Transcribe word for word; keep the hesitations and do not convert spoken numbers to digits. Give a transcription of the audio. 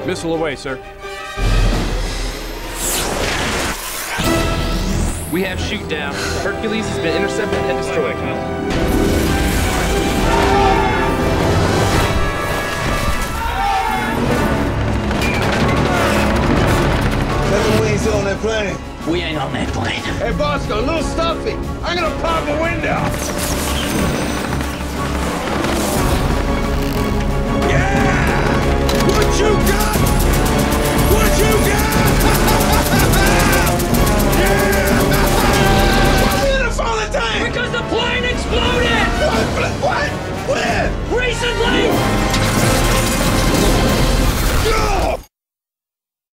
Missile away, sir. We have shoot down. Hercules has been intercepted and destroyed. Tell me we ain't still on that plane. We ain't on that plane. Hey, Bosco, a little stuffy. I'm gonna pop a window.